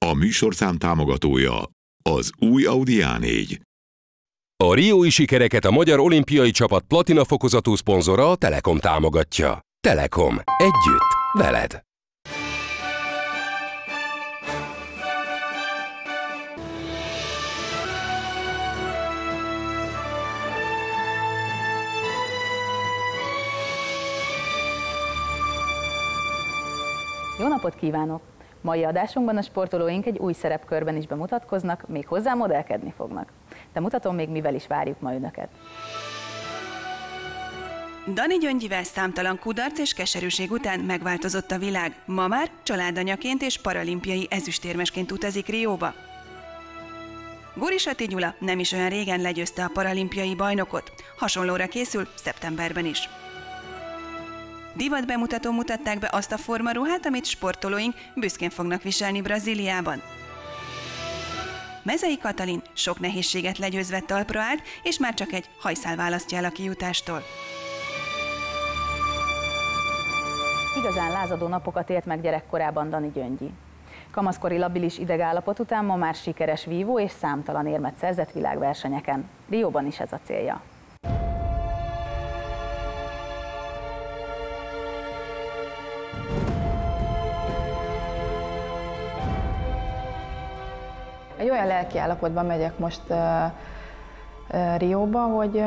A műsorszám támogatója az új Audi A4. A riói sikereket a magyar olimpiai csapat platina fokozatú szponzora a Telekom támogatja. Telekom. Együtt. Veled. Jó napot kívánok! Mai adásunkban a sportolóink egy új szerepkörben is bemutatkoznak, még hozzá modellkedni fognak. De mutatom még, mivel is várjuk ma önöket. Dani Gyöngyivel számtalan kudarc és keserűség után megváltozott a világ. Ma már családanyaként és paralimpiai ezüstérmesként utazik Rióba. Borisati Gyula nem is olyan régen legyőzte a paralimpiai bajnokot. Hasonlóra készül szeptemberben is. Divatbemutatón mutatták be azt a formaruhát, amit sportolóink büszkén fognak viselni Brazíliában. Mezei Katalin sok nehézséget legyőzve talpra állt, és már csak egy hajszál választja el a kijutástól. Igazán lázadó napokat élt meg gyerekkorában Dani Gyöngyi. Kamaszkori labilis idegállapot után ma már sikeres vívó és számtalan érmet szerzett világversenyeken. Rióban is ez a célja. Egy olyan lelkiállapotban megyek most Rióba,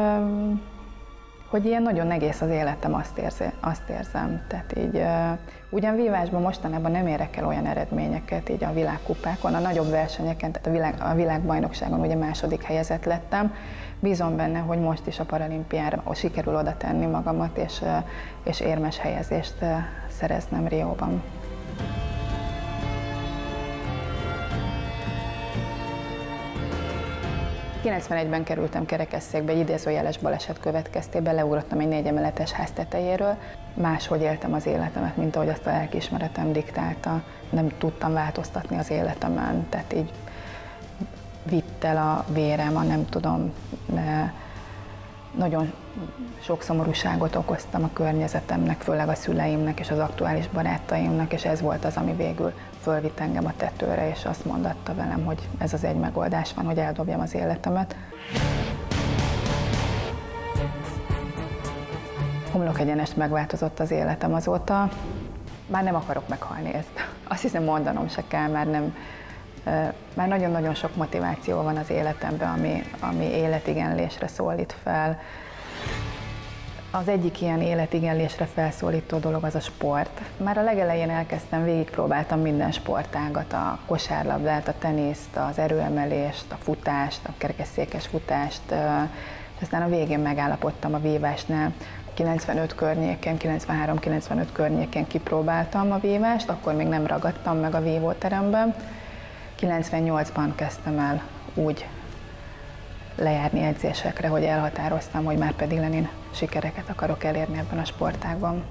hogy ilyen nagyon egész az életem, azt érzem. Tehát így ugyan vívásban mostanában nem érek el olyan eredményeket, így a világkupákon, a nagyobb versenyeken, tehát a világbajnokságon ugye második helyezett lettem. Bízom benne, hogy most is a paralimpiára sikerül oda tenni magamat, és érmes helyezést szereznem Rióban. 91-ben kerültem kerekesszékbe, egy idézőjeles baleset következtében, leugrottam egy 4 emeletes ház tetejéről. Máshogy éltem az életemet, mint ahogy azt a lelkiismeretem diktálta. Nem tudtam változtatni az életemen, tehát így vitt el a vérem, nem tudom, nagyon sok szomorúságot okoztam a környezetemnek, főleg a szüleimnek és az aktuális barátaimnak, és ez volt az, ami végül fölvitt engem a tetőre, és azt mondatta velem, hogy ez az egy megoldás van, hogy eldobjam az életemet. Homlokegyenest megváltozott az életem azóta. Már nem akarok meghalni ezt. Azt hiszem, mondanom se kell, már nagyon-nagyon sok motiváció van az életemben, ami életigenlésre szólít fel. Az egyik ilyen életigenlésre felszólító dolog az a sport. Már a legelején elkezdtem, végigpróbáltam minden sportágat, a kosárlabdát, a teniszt, az erőemelést, a futást, a kerekesszékes futást, és aztán a végén megállapodtam a vívásnál. 95 környéken, 93-95 környéken kipróbáltam a vívást, akkor még nem ragadtam meg a vívóteremben. 98-ban kezdtem el úgy lejárni edzésekre, hogy elhatároztam, hogy már pedig Lenin sikereket akarok elérni ebben a sportágban.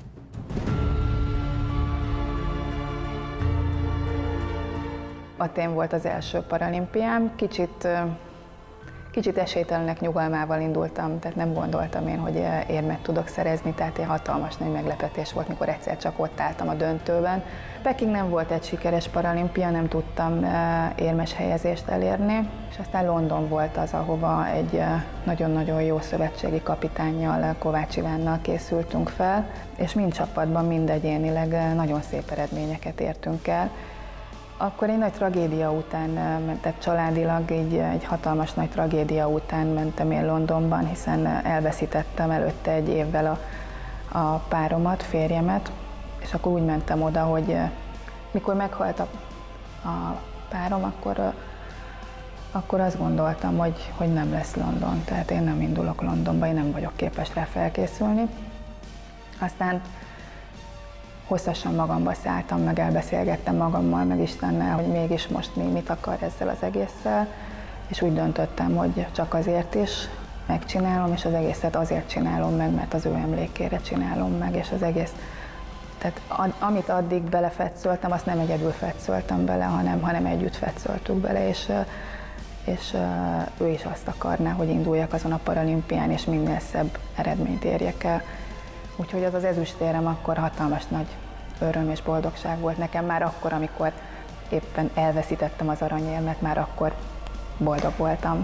Atén volt az első paralimpiám, kicsit esélytelenek nyugalmával indultam, tehát nem gondoltam én, hogy érmet tudok szerezni, tehát egy hatalmas nagy meglepetés volt, mikor egyszer csak ott álltam a döntőben. Peking nem volt egy sikeres paralimpia, nem tudtam érmes helyezést elérni, és aztán London volt az, ahova egy nagyon-nagyon jó szövetségi kapitánnyal, Kovács Ivánnal készültünk fel, és mind csapatban, mind egyénileg nagyon szép eredményeket értünk el. Akkor egy nagy tragédia után, tehát családilag egy hatalmas nagy tragédia után mentem én Londonban, hiszen elveszítettem előtte egy évvel a páromat, férjemet, és akkor úgy mentem oda, hogy mikor meghalt a párom, akkor azt gondoltam, hogy nem lesz London, tehát én nem indulok Londonba, én nem vagyok képes rá felkészülni. Aztán hosszasan magamba szálltam, meg elbeszélgettem magammal, meg Istennel, hogy mégis most mit akar ezzel az egésszel, és úgy döntöttem, hogy csak azért is megcsinálom, és az egészet azért csinálom meg, mert az ő emlékére csinálom meg, és az egész, tehát amit addig belefetszöltem, azt nem egyedül fetszöltem bele, hanem együtt fetszöltük bele, és ő is azt akarná, hogy induljak azon a paralimpián, és minél szebb eredményt érjek el. Úgyhogy az ezüstérem akkor hatalmas nagy öröm és boldogság volt nekem már akkor, amikor éppen elveszítettem az aranyérmet, már akkor boldog voltam.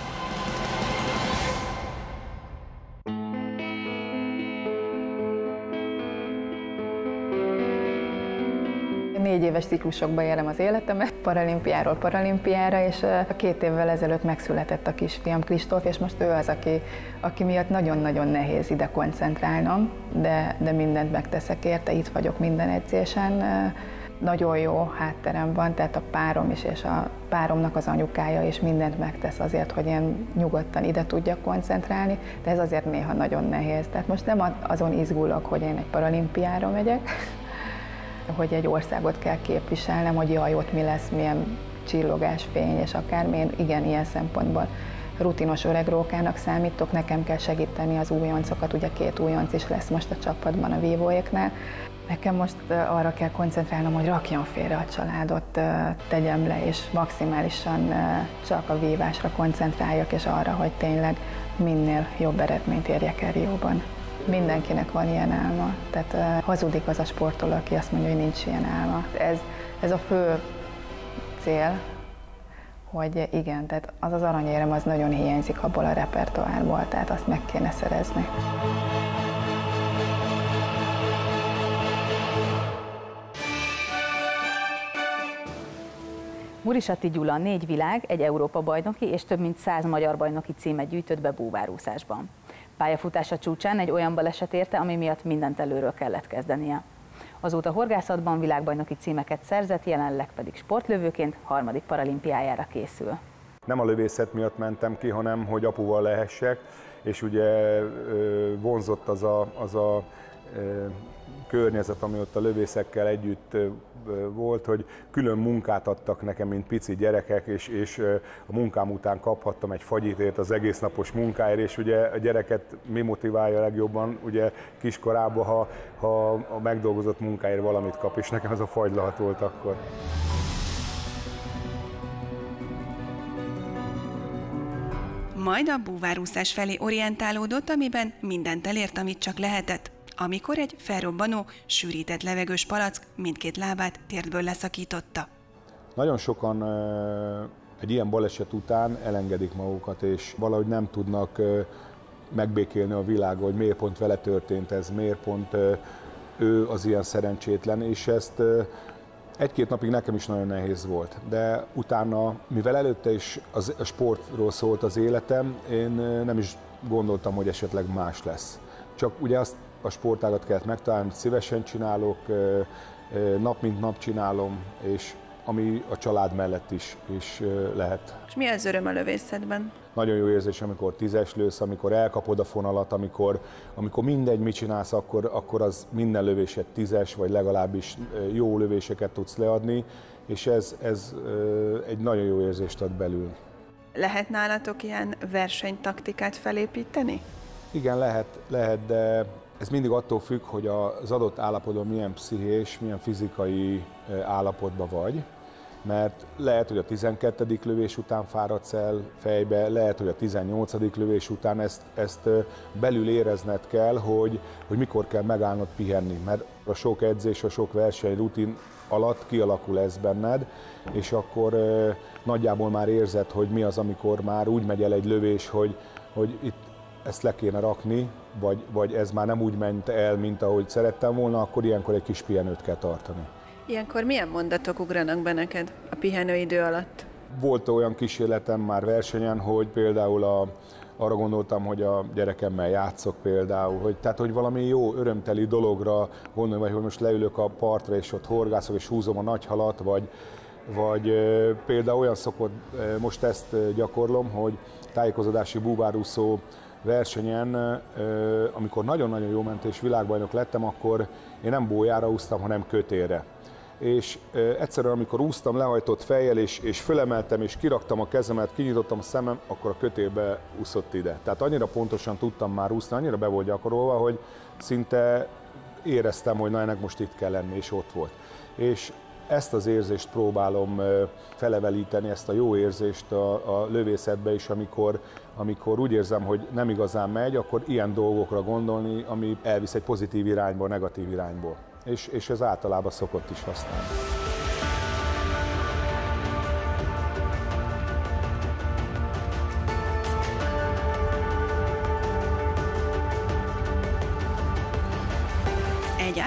4 éves ciklusokban élem az életemet, paralimpiáról paralimpiára, és 2 évvel ezelőtt megszületett a kisfiam, Kristóf, és most ő az, aki miatt nagyon-nagyon nehéz ide koncentrálnom, de mindent megteszek érte, itt vagyok minden edzésen. Nagyon jó hátterem van, tehát a párom is, és a páromnak az anyukája is mindent megtesz azért, hogy én nyugodtan ide tudjak koncentrálni, de ez azért néha nagyon nehéz. Tehát most nem azon izgulok, hogy én egy paralimpiára megyek, hogy egy országot kell képviselnem, hogy jaj, ott mi lesz, milyen csillogás, fény, és akármilyen, igen, ilyen szempontból rutinos öregrókának számítok, nekem kell segíteni az újoncokat, ugye 2 újonc is lesz most a csapatban a vívóéknál. Nekem most arra kell koncentrálnom, hogy rakjam félre a családot, tegyem le, és maximálisan csak a vívásra koncentráljak, és arra, hogy tényleg minél jobb eredményt érjek el Rióban. Mindenkinek van ilyen álma, tehát hazudik az a sportoló, aki azt mondja, hogy nincs ilyen álma. Ez a fő cél, hogy igen, tehát az az aranyérem az nagyon hiányzik abból a repertoárból, tehát azt meg kéne szerezni. Murisatti Gyula 4 világ, 1 Európa-bajnoki és több mint 100 magyar bajnoki címet gyűjtött be búvárúszásban. Pályafutása csúcsán egy olyan baleset érte, ami miatt mindent előről kellett kezdenie. Azóta horgászatban világbajnoki címeket szerzett, jelenleg pedig sportlövőként 3. paralimpiájára készül. Nem a lövészet miatt mentem ki, hanem hogy apuval lehessek, és ugye vonzott az a környezet, ami ott a lövészekkel együtt volt, hogy külön munkát adtak nekem, mint pici gyerekek, és a munkám után kaphattam egy fagyitért az egész napos munkáért, és ugye a gyereket mi motiválja legjobban, ugye kiskorában, ha a megdolgozott munkáért valamit kap, és nekem ez a fagylahat volt akkor. Majd a búvárúszás felé orientálódott, amiben mindent elért, amit csak lehetett, amikor egy felrobbanó, sűrített levegős palack mindkét lábát térdből leszakította. Nagyon sokan egy ilyen baleset után elengedik magukat, és valahogy nem tudnak megbékélni a világon, hogy miért pont vele történt ez, miért pont ő az ilyen szerencsétlen, és ezt 1-2 napig nekem is nagyon nehéz volt, de utána, mivel előtte is a sportról szólt az életem, én nem is gondoltam, hogy esetleg más lesz. Csak ugye azt a sportágat kellett megtalálni, amit szívesen csinálok, nap mint nap csinálom, és ami a család mellett is lehet. És mi az öröm a lövészetben? Nagyon jó érzés, amikor 10-es lősz, amikor elkapod a fonalat, amikor mindegy, mit csinálsz, akkor az minden lövésed 10-es, vagy legalábbis jó lövéseket tudsz leadni, és ez egy nagyon jó érzést ad belül. Lehet nálatok ilyen versenytaktikát felépíteni? Igen, lehet, de ez mindig attól függ, hogy az adott állapotban milyen pszichés, milyen fizikai állapotban vagy, mert lehet, hogy a 12. lövés után fáradsz el fejbe, lehet, hogy a 18. lövés után ezt belül érezned kell, hogy mikor kell megállnod pihenni, mert a sok edzés, a sok verseny rutin alatt kialakul ez benned, és akkor nagyjából már érzed, hogy mi az, amikor már úgy megy el egy lövés, hogy itt ezt le kéne rakni, vagy ez már nem úgy ment el, mint ahogy szerettem volna, akkor ilyenkor egy kis pihenőt kell tartani. Ilyenkor milyen mondatok ugranak be neked a pihenőidő alatt? Volt olyan kísérletem már versenyen, hogy például arra gondoltam, hogy a gyerekemmel játszok például, hogy valami jó, örömteli dologra gondolom, vagy hogy most leülök a partra, és ott horgászok, és húzom a nagy halat, vagy például olyan szokott, most ezt gyakorlom, hogy tájékozódási búvárúszó versenyen, amikor nagyon-nagyon jó ment és világbajnok lettem, akkor én nem bójára úsztam, hanem kötélre. És egyszerűen, amikor úsztam lehajtott fejjel, és fölemeltem, és kiraktam a kezemet, kinyitottam a szemem, akkor a kötélbe úszott ide. Tehát annyira pontosan tudtam már úszni, annyira be volt gyakorolva, hogy szinte éreztem, hogy na, ennek most itt kell lenni, és ott volt. És ezt az érzést próbálom felevelíteni, ezt a jó érzést a lövészetbe is, amikor úgy érzem, hogy nem igazán megy, akkor ilyen dolgokra gondolni, ami elvisz egy pozitív irányból, negatív irányból. És ez általában szokott is használni.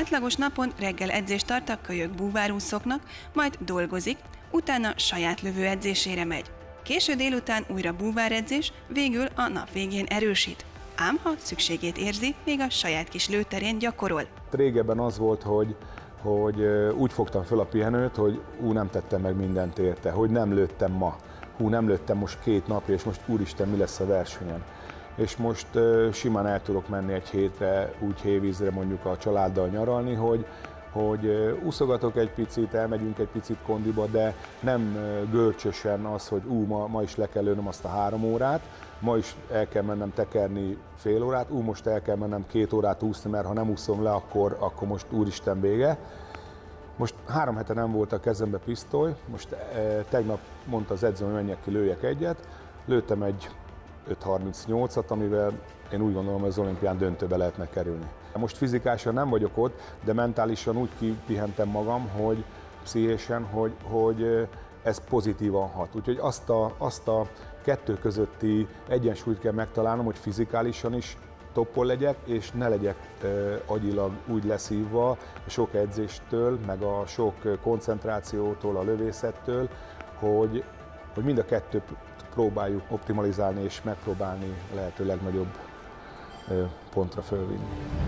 Átlagos napon reggel edzést tart a kölyök búvárúszóknak, majd dolgozik, utána saját lövőedzésére megy. Késő délután újra búváredzés, végül a nap végén erősít. Ám ha szükségét érzi, még a saját kis lőterén gyakorol. Régebben az volt, hogy úgy fogtam föl a pihenőt, hogy nem tettem meg mindent érte, hogy nem lőttem ma, nem lőttem most 2 napja, és most úristen, mi lesz a versenyen. És most simán el tudok menni egy hétre, úgy hévízre mondjuk a családdal nyaralni, hogy úszogatok egy picit, elmegyünk egy picit kondiba, de nem görcsösen az, hogy ma is le kell lőnöm azt a 3 órát, ma is el kell mennem tekerni fél órát, most el kell mennem 2 órát úszni, mert ha nem úszom le, akkor most úristen vége. Most 3 hete nem volt a kezembe pisztoly, most tegnap mondta az edzőm, hogy menjek ki, lőjek egyet, lőttem egy 5.38-at, amivel én úgy gondolom, hogy az olimpián döntőbe lehetne kerülni. Most fizikálisan nem vagyok ott, de mentálisan úgy kipihentem magam, hogy pszichésen, hogy ez pozitívan hat. Úgyhogy azt a 2 közötti egyensúlyt kell megtalálnom, hogy fizikálisan is toppon legyek, és ne legyek agyilag úgy leszívva sok edzéstől, meg a sok koncentrációtól, a lövészettől, hogy mind a 2 próbáljuk optimalizálni és megpróbálni lehető legnagyobb pontra fölvinni.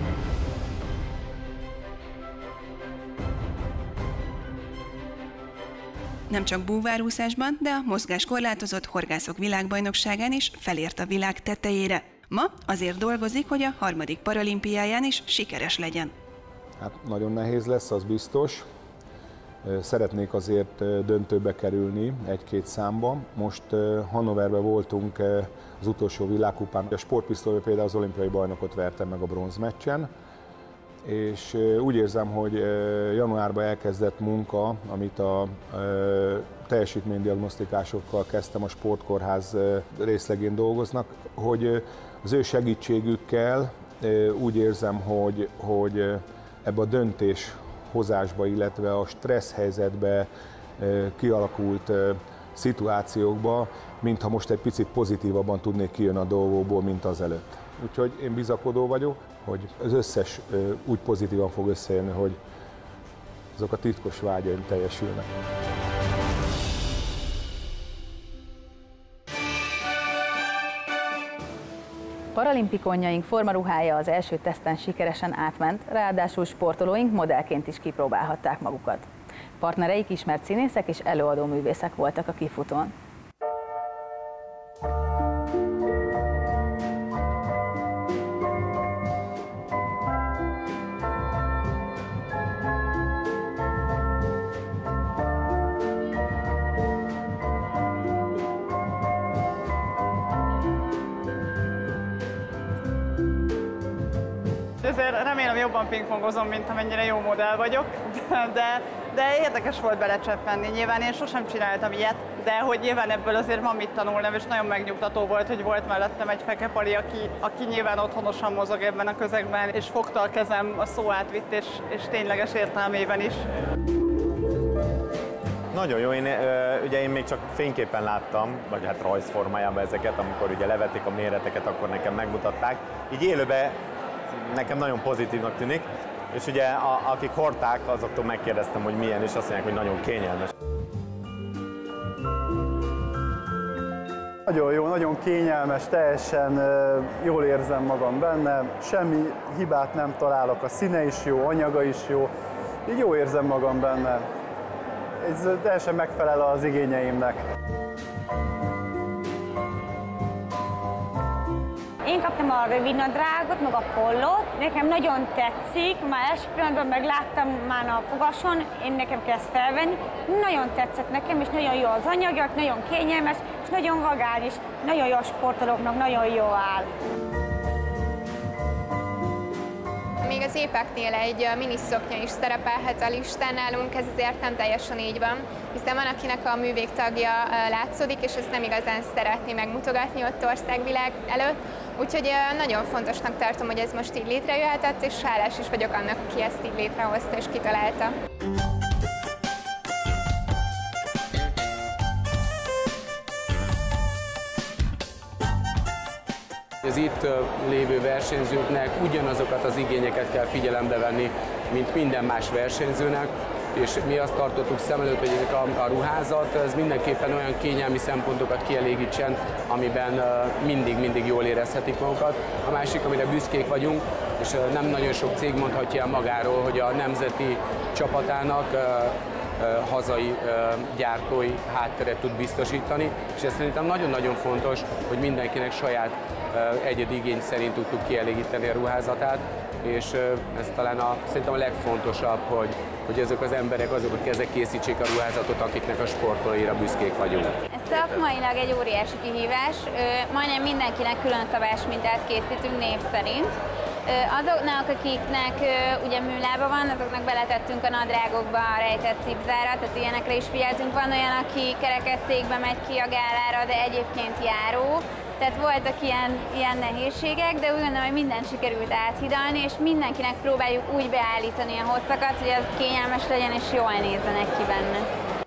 Nem csak búvárúszásban, de a mozgáskorlátozott horgászok világbajnokságán is felért a világ tetejére. Ma azért dolgozik, hogy a 3. paralimpiáján is sikeres legyen. Hát nagyon nehéz lesz, az biztos. Szeretnék azért döntőbe kerülni 1-2 számban. Most Hannoverben voltunk az utolsó világkupán. A sportpisztolyban például az olimpiai bajnokot vertem meg a bronzmeccsen, és úgy érzem, hogy januárban elkezdett munka, amit a teljesítménydiagnosztikásokkal kezdtem, a sportkórház részlegén dolgoznak, hogy az ő segítségükkel úgy érzem, hogy ebbe a döntéshozásba, illetve a stressz helyzetbe kialakult szituációkba, mintha most egy picit pozitívabban tudnék kijönni a dolgokból, mint azelőtt. Úgyhogy én bizakodó vagyok, hogy az összes úgy pozitívan fog összejönni, hogy azok a titkos vágyaim teljesülnek. Paralimpikonjaink formaruhája az első teszten sikeresen átment, ráadásul sportolóink modellként is kipróbálhatták magukat. Partnereik ismert színészek és előadó művészek voltak a kifutón. Ezért remélem jobban pingpongozom, mint amennyire jó modell vagyok, de érdekes volt belecseppenni. Nyilván én sosem csináltam ilyet, de hogy nyilván ebből azért van mit tanulnom, és nagyon megnyugtató volt, hogy volt mellettem egy fekepali, aki nyilván otthonosan mozog ebben a közegben, és fogta a kezem a szó átvitt, és tényleges értelmében is. Nagyon jó, én még csak fényképpen láttam, vagy hát rajzformájában ezeket, amikor ugye levették a méreteket, akkor nekem megmutatták. Így élőben nekem nagyon pozitívnak tűnik, és ugye akik hordták, azoktól megkérdeztem, hogy milyen, és azt mondják, hogy nagyon kényelmes. Nagyon jó, nagyon kényelmes, teljesen jól érzem magam benne, semmi hibát nem találok, a színe is jó, anyaga is jó, így jól érzem magam benne. Ez teljesen megfelel az igényeimnek. Én kaptam a rövidnadrágot, meg a pollót, nekem nagyon tetszik, már első pillanatban megláttam már a fogason, nekem kezd felvenni, nagyon tetszett nekem, és nagyon jó az anyagok, nagyon kényelmes, és nagyon vagány is, nagyon jó sportolóknak, nagyon jó áll. Még az épeknél egy miniszoknya is szerepelhet a listán, nálunk ez azért nem teljesen így van, hiszen van, akinek a művégtagja látszódik, és ezt nem igazán szeretné megmutogatni ott országvilág előtt. Úgyhogy nagyon fontosnak tartom, hogy ez most így létrejöhetett, és hálás is vagyok annak, aki ezt így létrehozta és kitalálta. Az itt lévő versenyzőknek ugyanazokat az igényeket kell figyelembe venni, mint minden más versenyzőnek, és mi azt tartottuk szem előtt, hogy a ruházat ez mindenképpen olyan kényelmi szempontokat kielégítsen, amiben mindig jól érezhetik magukat. A másik, amire büszkék vagyunk, és nem nagyon sok cég mondhatja el magáról, hogy a nemzeti csapatának hazai gyártói hátteret tud biztosítani, és ez szerintem nagyon-nagyon fontos, hogy mindenkinek saját egyedi igény szerint tudtuk kielégíteni a ruházatát, és ez talán szerintem a legfontosabb, hogy ezek az emberek azokat ezek készítsék a ruházatot, akiknek a sportolóira büszkék vagyunk. Ez szakmailag egy óriási kihívás, majdnem mindenkinek külön szabás mintát készítünk név szerint. Azoknak, akiknek ugye műlába van, azoknak beletettünk a nadrágokba a rejtett cipzárat, tehát ilyenekre is figyeltünk. Van olyan, aki kerekesszékbe megy ki a gálára, de egyébként járó. Tehát voltak ilyen nehézségek, de úgy gondolom, hogy mindent sikerült áthidalni, és mindenkinek próbáljuk úgy beállítani a hosszakat, hogy az kényelmes legyen és jól nézzenek ki benne.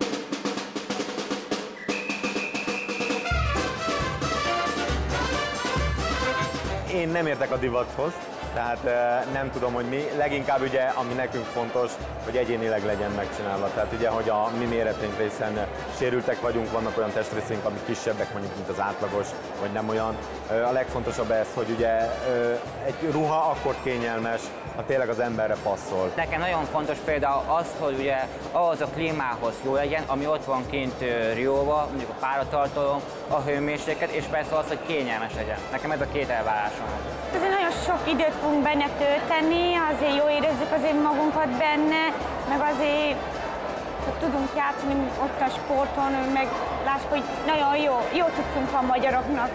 Én nem értek a divathoz, tehát nem tudom, hogy mi. Leginkább ugye, ami nekünk fontos, hogy egyénileg legyen megcsinálva. Tehát ugye, hogy a mi méreteinkre, hiszen sérültek vagyunk, vannak olyan testrészeink, amik kisebbek mondjuk, mint az átlagos, vagy nem olyan. A legfontosabb ez, hogy ugye egy ruha akkor kényelmes, ha tényleg az emberre passzol. Nekem nagyon fontos például az, hogy ugye ahhoz a klímához jó legyen, ami ott van kint Rióban, mondjuk a páratartalom, a hőmérséklet, és persze az, hogy kényelmes legyen. Nekem ez a két elvárásom. Azért nagyon sok időt fogunk benne tölteni, azért jól érezzük azért magunkat benne, meg azért tudunk játszani ott a sporton, meg lássuk, hogy nagyon jó cuccunk van magyaroknak.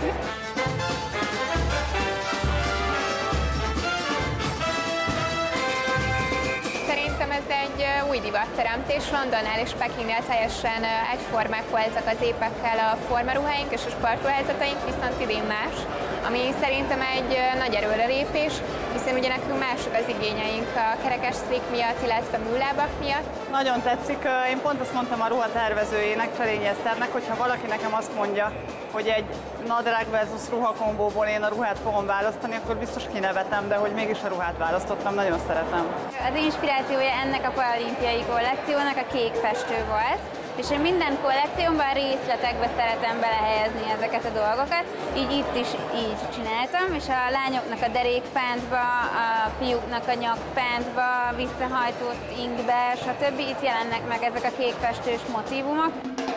Szerintem ez egy új divatteremtés. Londonnál és Pekingnél teljesen egyformák voltak az épekkel a formaruháink és a sportruházataink, viszont idén más, ami szerintem egy nagy előrelépés, hiszen ugye nekünk mások az igényeink a kerekesszék miatt, illetve műlábak miatt. Nagyon tetszik, én pont azt mondtam a ruhatervezőjének, Cselényi Eszternek, hogy ha valaki nekem azt mondja, hogy egy nadrág versus ruha kombóból én a ruhát fogom választani, akkor biztos kinevetem, de hogy mégis a ruhát választottam, nagyon szeretem. Az inspirációja ennek a paralimpiai kollekciónak a kék festő volt, és én minden kollekciómban részletekbe szeretem belehelyezni ezeket a dolgokat, így itt is így csináltam, és a lányoknak a derékpántba, a fiúknak a nyakpántba, visszahajtott ingbe, stb. Itt jelennek meg ezek a kékfestős motívumok.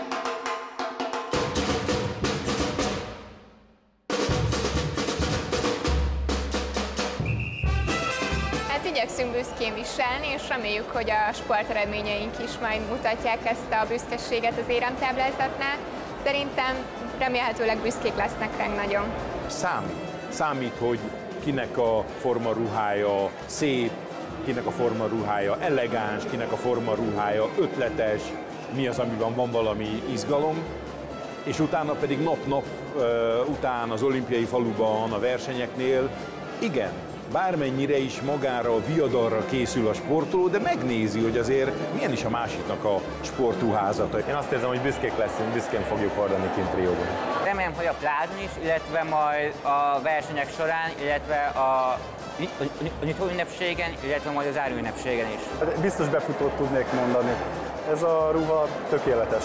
Igyekszünk büszkén viselni, és reméljük, hogy a sporteredményeink is majd mutatják ezt a büszkeséget az éremtáblázatnál. Szerintem remélhetőleg büszkék lesznek ránk nagyon. Számít, hogy kinek a formaruhája szép, kinek a formaruhája elegáns, kinek a formaruhája ötletes, mi az, amiben van valami izgalom, és utána pedig nap-nap után az olimpiai faluban, a versenyeknél, igen, bármennyire is magára a viadalra készül a sportoló, de megnézi, hogy azért milyen is a másiknak a sportruházata. Én azt érzem, hogy büszkék leszünk, büszkén fogjuk hordani kint Rióban. Remélem, hogy a plázon is, illetve majd a versenyek során, illetve a nyitó ünnepségen, illetve majd a záró ünnepségen is. Biztos befutót tudnék mondani. Ez a ruha tökéletes.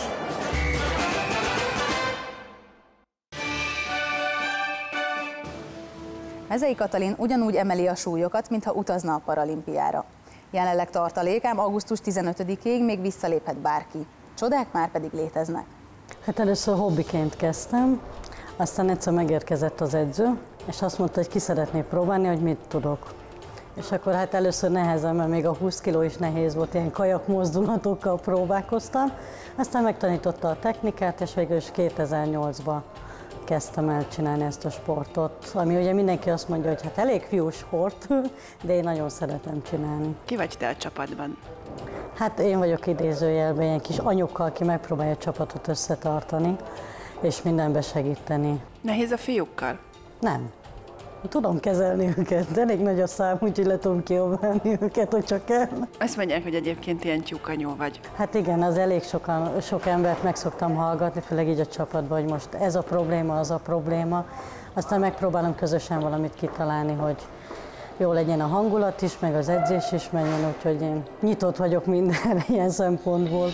Mezei Katalin ugyanúgy emeli a súlyokat, mintha utazna a paralimpiára. Jelenleg tartalék, ám augusztus 15-ig még visszaléphet bárki. Csodák már pedig léteznek. Hát először hobbiként kezdtem, aztán egyszer megérkezett az edző, és azt mondta, hogy ki szeretné próbálni, hogy mit tudok. És akkor hát először nehezen, mert még a 20 kiló is nehéz volt, ilyen kajak mozdulatokkal próbálkoztam. Aztán megtanította a technikát, és végül is 2008-ban kezdtem el csinálni ezt a sportot, ami ugye mindenki azt mondja, hogy hát elég fiús sport, de én nagyon szeretem csinálni. Ki vagy te a csapatban? Hát én vagyok idézőjelben ilyen kis anyukkal, aki megpróbálja a csapatot összetartani, és mindenbe segíteni. Nehéz a fiúkkal? Nem. Tudom kezelni őket, de elég nagy a szám, úgyhogy le tudom kiabálni őket, hogy csak kell. Azt mondják, hogy egyébként ilyen tyúkanyó vagy. Hát igen, az elég sok embert meg szoktam hallgatni, főleg így a csapatban, hogy most ez a probléma, az a probléma. Aztán megpróbálom közösen valamit kitalálni, hogy jó legyen a hangulat is, meg az edzés is menjen, úgyhogy én nyitott vagyok mindenre ilyen szempontból.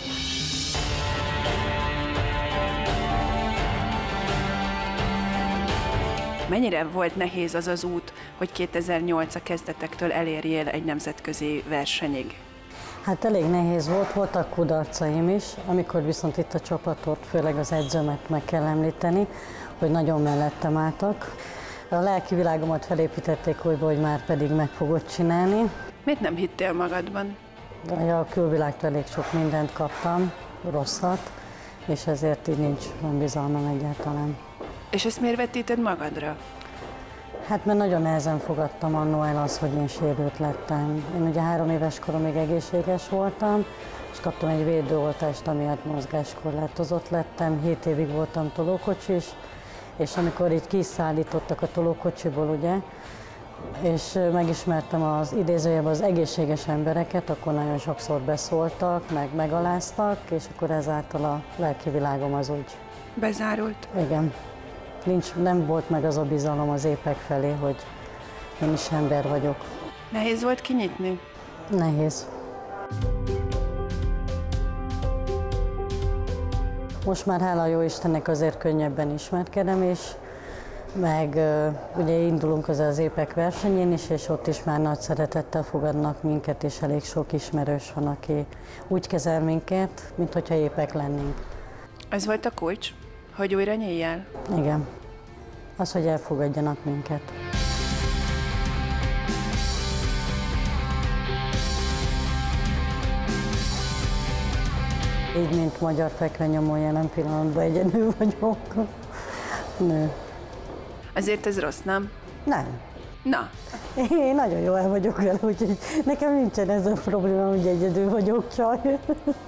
Mennyire volt nehéz az az út, hogy 2008 a kezdetektől elérjél egy nemzetközi versenyig? Hát elég nehéz volt, voltak kudarcaim is, amikor viszont itt a csapatot, főleg az edzőmet meg kell említeni, hogy nagyon mellettem álltak. A lelki világomat felépítették újba, hogy már pedig meg fogod csinálni. Miért nem hittél magadban? A külvilágtól elég sok mindent kaptam, rosszat, és ezért így nincs bizalmam egyáltalán. És ezt miért vetíted magadra? Hát mert nagyon nehezen fogadtam annól el az, hogy én sérült lettem. Én ugye 3 éves koromig egészséges voltam, és kaptam egy védőoltást, amiatt mozgáskorlátozott lettem. 7 évig voltam tolókocsis, és amikor így kiszállítottak a tolókocsiból, ugye, és megismertem az idézőjében az egészséges embereket, akkor nagyon sokszor beszóltak, meg megaláztak, és akkor ezáltal a lelki világom az úgy bezárult. Igen. Nem volt meg az a bizalom az épek felé, hogy én is ember vagyok. Nehéz volt kinyitni? Nehéz. Most már hála jó Istennek azért könnyebben ismerkedem is, meg ugye indulunk az épek versenyén is, és ott is már nagy szeretettel fogadnak minket, és elég sok ismerős van, aki úgy kezel minket, mint hogyha épek lennénk. Ez volt a kulcs? Hogy újra nyíljál? Igen. Az, hogy elfogadjanak minket. Így, mint magyar fekvenyomó, jelen pillanatban egyedül vagyok. Nő. Azért ez rossz, nem? Nem. Na. Én nagyon jól el vagyok vele, úgyhogy nekem nincsen ez a probléma, hogy egyedül vagyok, csaj.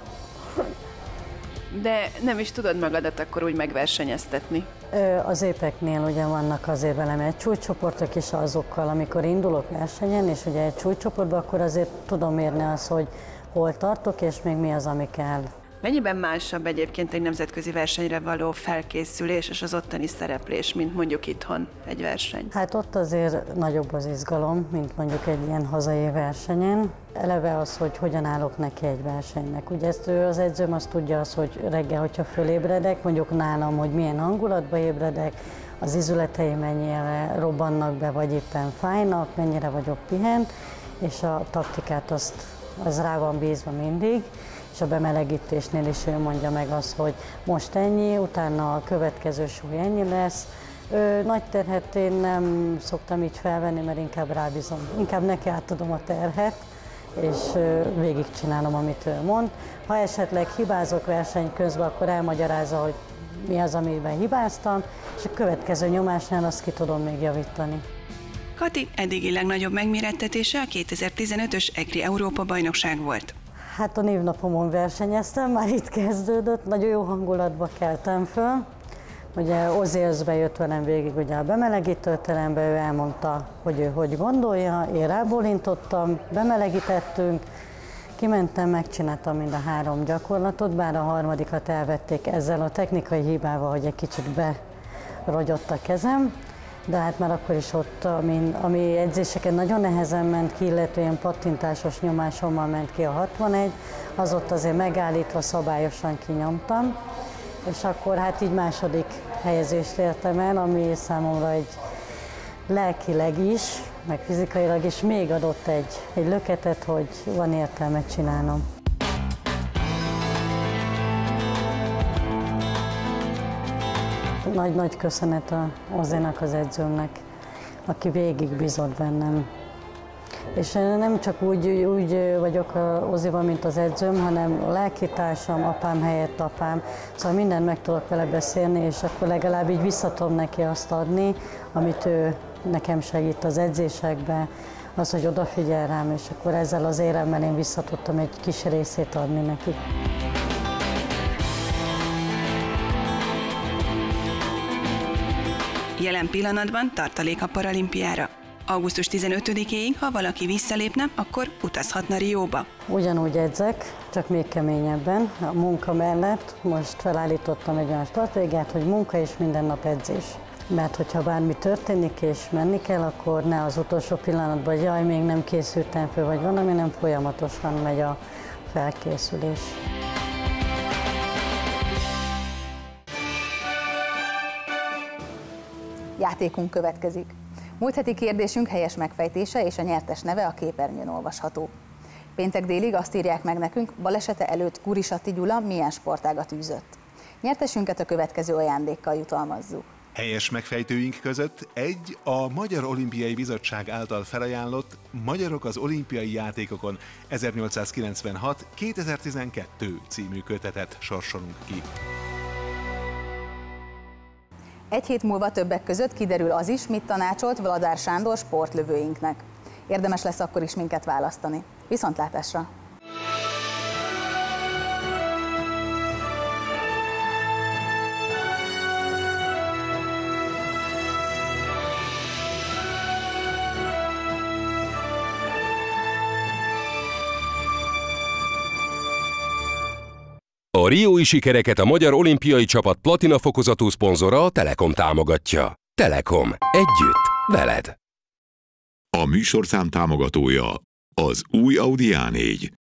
De nem is tudod magadat akkor úgy megversenyeztetni? Az épeknél ugye vannak azért velem egy súlycsoportok is azokkal, amikor indulok versenyen, és ugye egy súlycsoportban, akkor azért tudom mérni azt, hogy hol tartok, és még mi az, ami kell. Mennyiben másabb egyébként egy nemzetközi versenyre való felkészülés és az ottani szereplés, mint mondjuk itthon egy verseny? Hát ott azért nagyobb az izgalom, mint mondjuk egy ilyen hazai versenyen. Eleve az, hogy hogyan állok neki egy versenynek. Ugye ezt az edzőm azt tudja az, hogy reggel, hogyha fölébredek, mondjuk nálam, hogy milyen hangulatba ébredek, az izületeim mennyire robbannak be, vagy éppen fájnak, mennyire vagyok pihent, és a taktikát az rá van bízva mindig. És a bemelegítésnél is ő mondja meg azt, hogy most ennyi, utána a következő súly ennyi lesz. Nagy terhet én nem szoktam így felvenni, mert inkább rábízom. Inkább neki átadom a terhet, és végigcsinálom, amit ő mond. Ha esetleg hibázok verseny közben, akkor elmagyarázza, hogy mi az, amiben hibáztam, és a következő nyomásnál azt ki tudom még javítani. Kati eddigi legnagyobb megmérettetése a 2015-ös EGRI Európa-bajnokság volt. Hát a névnapomon versenyeztem, már itt kezdődött, nagyon jó hangulatba keltem föl. Ugye Ozélszbe jött velem végig ugye a bemelegítőterembe, ő elmondta, hogy ő hogy gondolja, én rábólintottam, bemelegítettünk, kimentem, megcsináltam mind a 3 gyakorlatot, bár a harmadikat elvették ezzel a technikai hibával, hogy egy kicsit berogyott a kezem. De hát már akkor is ott, ami edzéseken nagyon nehezen ment ki, illetve ilyen pattintásos nyomásommal ment ki a 61, az ott azért megállítva szabályosan kinyomtam, és akkor hát így második helyezést értem el, ami számomra egy lelkileg is, meg fizikailag is még adott egy löketet, hogy van értelme csinálnom. Nagy köszönet Ozinak, az edzőmnek, aki végig bízott bennem. És nem csak úgy vagyok Ozival, mint az edzőm, hanem a lelkitársam, apám helyett apám. Szóval mindent meg tudok vele beszélni, és akkor legalább így vissza tudom neki azt adni, amit ő nekem segít az edzésekben, az, hogy odafigyel rám, és akkor ezzel az éremmel én vissza tudtam egy kis részét adni neki. Jelen pillanatban tartalék a paralimpiára. Augusztus 15-éig, ha valaki visszalépne, akkor utazhatna Rióba. Ugyanúgy edzek, csak még keményebben. A munka mellett most felállítottam egy olyan stratégiát, hogy munka és minden nap edzés. Mert hogyha bármi történik és menni kell, akkor ne az utolsó pillanatban, hogy jaj, még nem készültem föl, vagy valami, nem folyamatosan megy a felkészülés. Játékunk következik. Múlt heti kérdésünk helyes megfejtése és a nyertes neve a képernyőn olvasható. Péntek délig azt írják meg nekünk, balesete előtt Kurisatti Gyula milyen sportágat űzött. Nyertesünket a következő ajándékkal jutalmazzuk. Helyes megfejtőink között a Magyar Olimpiai Bizottság által felajánlott Magyarok az olimpiai játékokon 1896-2012 című kötetet sorsolunk ki. Egy hét múlva többek között kiderül az is, mit tanácsolt Vladár Sándor sportlövőinknek. Érdemes lesz akkor is minket választani. Viszontlátásra! A riói sikereket a Magyar Olimpiai Csapat platina fokozatú szponzora a Telekom támogatja. Telekom. Együtt. Veled. A műsorszám támogatója az új Audi A4.